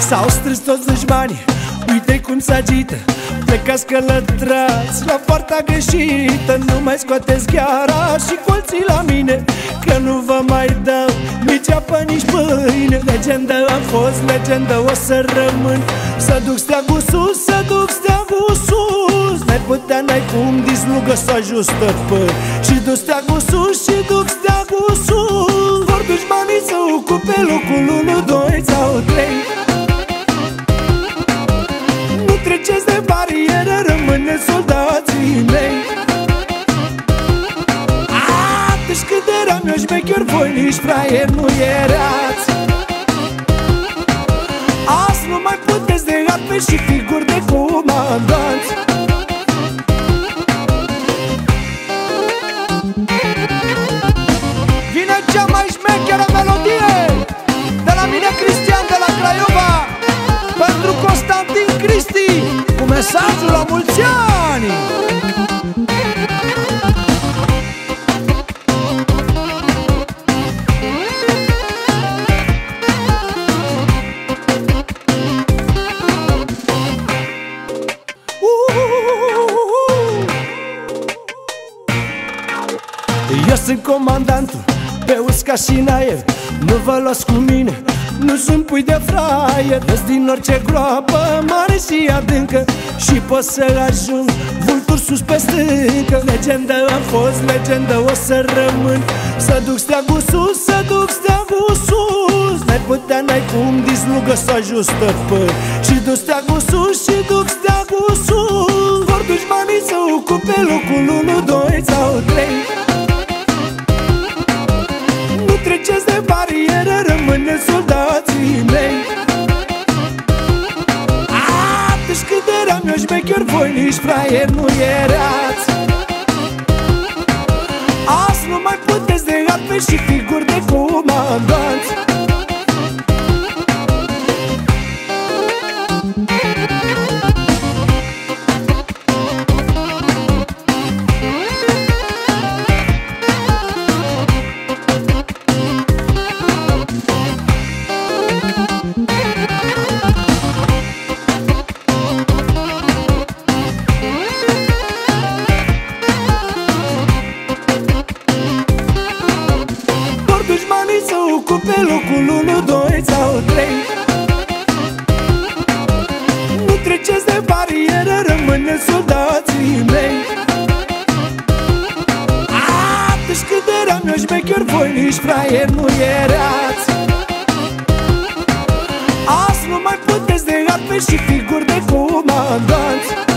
S-au strâns toți dușmanii, uite cum s-agită. Plecați călătrați la poarta greșită. Nu mai scoateți gheara și colții la mine, că nu vă mai dau nici apă, nici pâine. Legendă am fost, legendă o să rămân. Să duc steagul sus, să duc steagul sus. N-ai putea, n-ai cum, dislugă să ajustă păr. Și duc steagul sus, și duc steagul sus. Vor dușmanii să ocupe locul 1, 2 sau 3. Nu treceți de barieră, rămâneți soldații mei. Deci cât eram eu șmecher, voi nici fraier nu erați. Azi nu mai puteți de arme și figuri de comandanți. Vine cea mai șmecheră melodie de la mine, Cristian de la Craiova, pentru Constantin Cristi, cu mesajul la mulți ani. Eu sunt comandantul pe usca și în aer. Nu vă luați cu mine, nu sunt pui de fraier. Răs din orice groapă mare și adâncă și pot să ajung vulturi sus pe stâncă. Legendă am fost, legendă o să rămân. Să duc steagul sus, să duc steagul sus. N-ai putea, n-ai cum, dislugă să ajustă păr. Și duc steagul sus, și duc steagul sus. Vor dușmanii să ocupe locul 1, 2 sau 3. Treceți de barieră, rămâneți soldații mei. Deci cât eram eu șmecher, voi nici fraier nu erați. Azi nu mai puteți de arme și figuri de comandanți. Să ocupe locul 1, 2 sau 3. Nu treceți de barieră, rămâneți soldații mei. Deci cât eram eu șmecher, voi nici fraier nu erați. Azi nu mai puteți de arme și figuri de comandanți.